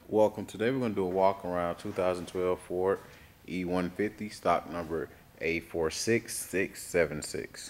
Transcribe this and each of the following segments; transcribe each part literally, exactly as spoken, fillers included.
Welcome. Today we're going to do a walk around two thousand twelve Ford E one fifty, stock number A four six six seven six.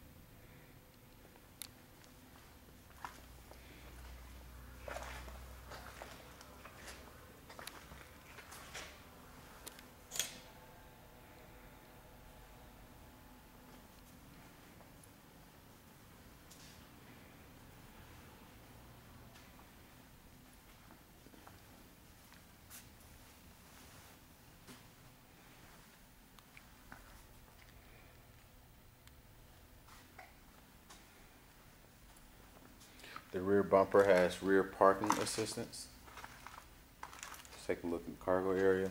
The rear bumper has rear parking assistance. Let's take a look in the cargo area.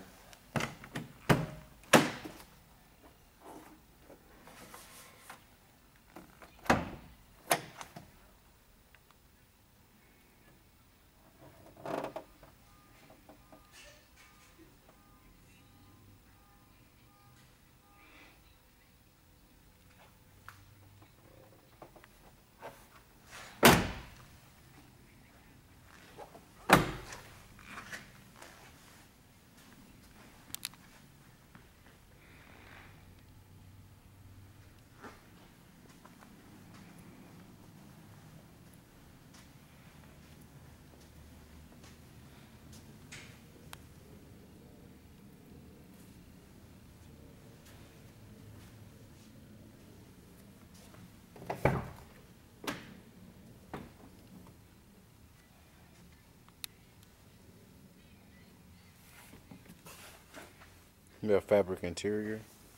We have fabric interior.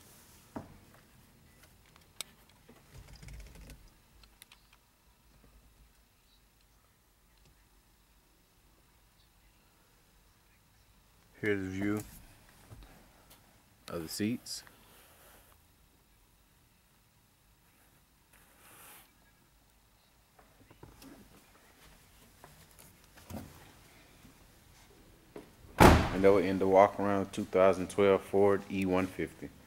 Here's a view of the seats. And that will end the walk around two thousand twelve Ford E one fifty.